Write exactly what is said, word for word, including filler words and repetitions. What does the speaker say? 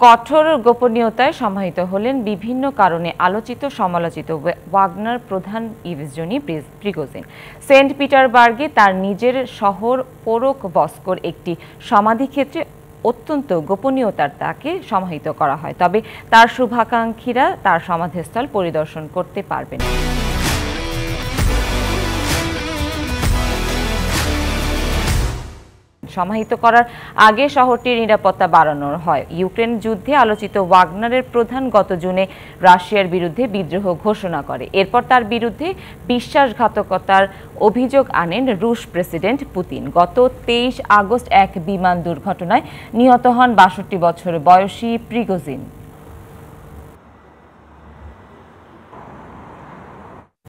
কঠোর গোপনীয়তায় সমাহিত হলেন বিভিন্ন কারণে আলোচিত সমালোচিত ওয়াগনার প্রধান ইভজেনি প্রিগোজিন। সেন্ট পিটারবার্গে তার নিজের শহর পোরোকবস্কোর একটি সমাধিক্ষেত্রে অত্যন্ত গোপনীয়তার তাকে সমাহিত করা হয়, তবে তার শুভাকাঙ্ক্ষীরা তার সমাধিস্থল পরিদর্শন করতে পারবেন। সমাহিত করার আগে শহরটির নিরাপত্তা বাড়ানো হয়। ইউক্রেন যুদ্ধে আলোচিত ওয়াগনারের প্রধান গত জুনে রাশিয়ার বিরুদ্ধে বিদ্রোহ ঘোষণা করে। এরপর তার বিরুদ্ধে বিশ্বাসঘাতকতার অভিযোগ আনেন রুশ প্রেসিডেন্ট পুতিন। গত তেইশ আগস্ট এক বিমান দুর্ঘটনায় নিহত হন বাষট্টি বছর বয়সী প্রিগোজিন।